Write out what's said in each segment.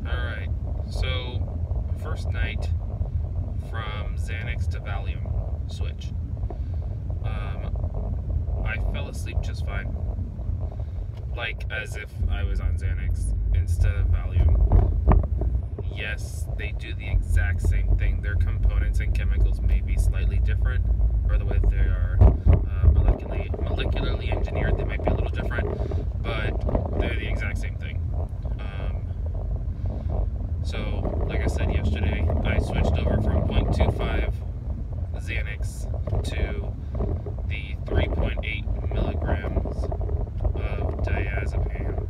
Alright, so first night from Xanax to Valium switch. I fell asleep just fine. Like as if I was on Xanax instead of Valium. Yes, they do the exact same thing. Their components and chemicals may be slightly different, or the way they are molecularly engineered, they might be a little different, but they're the exact same thing. So, like I said yesterday, I switched over from 0.25 Xanax to the 3.8 milligrams of diazepam.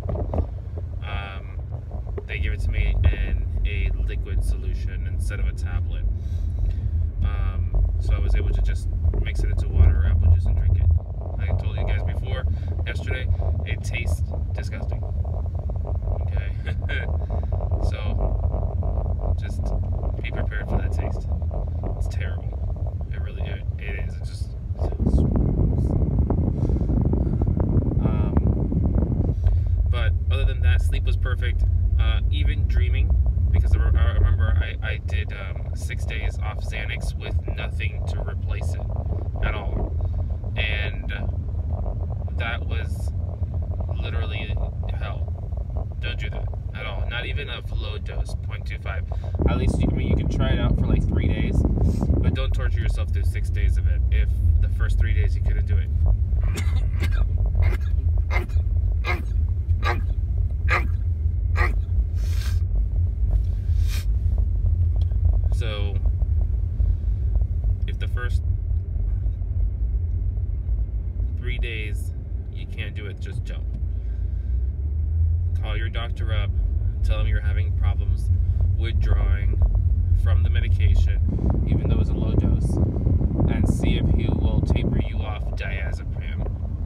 They give it to me in a liquid solution instead of a tablet. So I was able to just mix it into water or apple juice and drink it. Like I told you guys before, yesterday, it tastes disgusting. Okay? So, just be prepared for that taste. It's terrible. It is. It's just... But other than that, sleep was perfect. Even dreaming, because I remember I did 6 days off Xanax with nothing to replace it at all. And that was literally hell. Don't do that at all. Not even a low dose, 0.25. At least, you can try it out for like 3 days, but don't torture yourself through 6 days of it if the first 3 days you couldn't do it. So, if the first 3 days you can't do it, just jump. Call your doctor up, tell him you're having problems withdrawing from the medication, even though it's a low dose, and see if he will taper you off diazepam.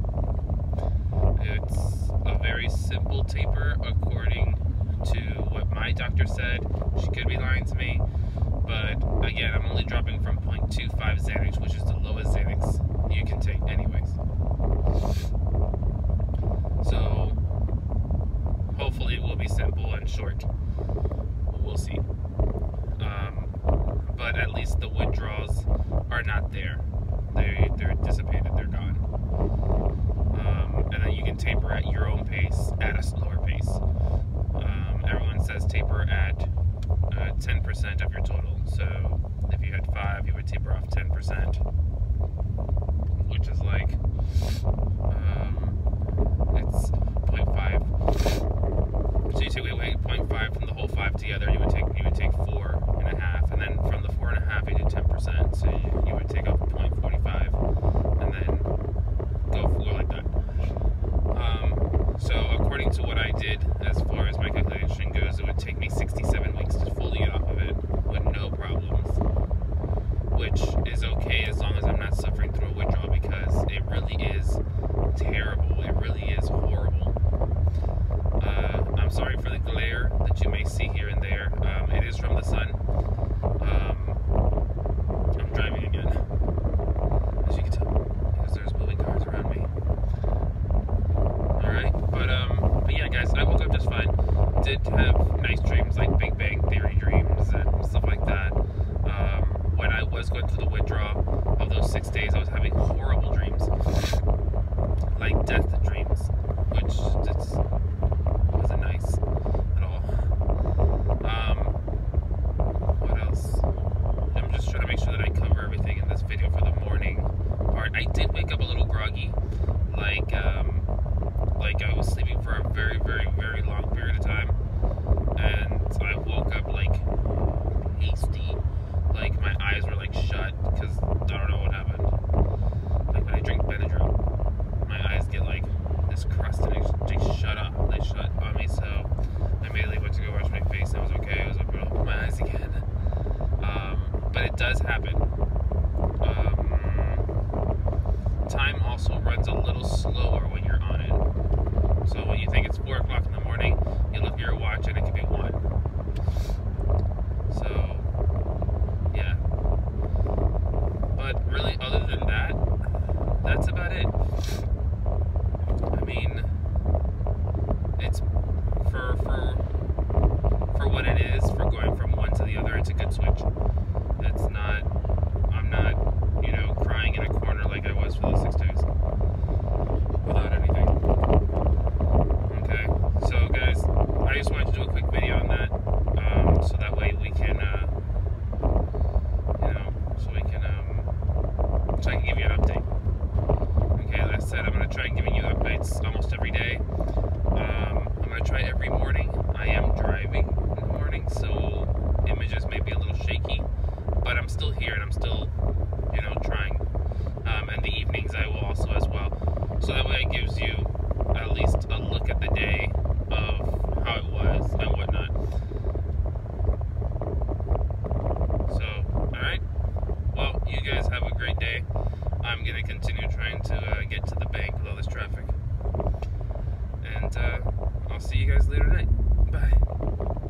It's a very simple taper according to what my doctor said. She could be lying to me, but again, I'm only dropping from 0.25 Xanax, which is the lowest Xanax you can take anyways. So hopefully it will be simple and short. We'll see. But at least the withdrawals are not there. They're dissipated. They're gone. And then you can taper at your own pace, at a slower pace. Everyone says taper at 10% of your total. So if you had 5, you would taper off 10%, which is like it's 0.5. So you take away 0.5 from the whole 5 together, you would take 4.5, and then from the 4.5 you do 10%. So you would take off 0.45, and then go like that. So according to what I did, as far as my calculation goes, it would take me 67 weeks to fully get off of it with no problems, which is okay as long as I'm not suffering through a withdrawal, because it really is terrible. It really is horrible. I'm sorry for the glare that you may see here and there. It is from the sun. I'm driving again, as you can tell, because there's moving cars around me. Alright, but yeah, guys, I woke up just fine. Did have nice dreams, like Big Bang Theory dreams and stuff like that. When I was going through the withdrawal of those 6 days, I was having horrible dreams, like death dreams, which just wasn't nice at all. What else? I'm just trying to make sure that I cover everything in this video for the morning part. I did wake up a little groggy, like I was sleeping for a very, very, very long period of time, and I woke up like hasty, like my eyes were like shut, because I don't know what happened. Like when I drink Benadryl, my eyes get like this crust and they shut on me, so I immediately went to go wash my face and I was okay. I was able to open my eyes again. But it does happen. Time also runs a little slower when you're on it. So when you think it's 4 o'clock in the morning, you look at your watch and it could be 1. So, yeah. But really, other than that, that's about it. I mean, it's for what which it's not, I'm not, you know, crying in a corner like I was for those 6 days without anything. Okay, so guys, I just wanted to do a quick video on that, so that way we can, you know, so I can give you an update. Okay, like I said, I'm going to try giving you updates almost every day. I'm going to try every morning. I am driving in the morning, so images may be a little shaky, but I'm still here and I'm still, you know, trying. And the evenings I will also as well. So that way it gives you at least a look at the day of how it was and whatnot. So, alright. Well, you guys have a great day. I'm going to continue trying to get to the bank with all this traffic. And I'll see you guys later tonight. Bye.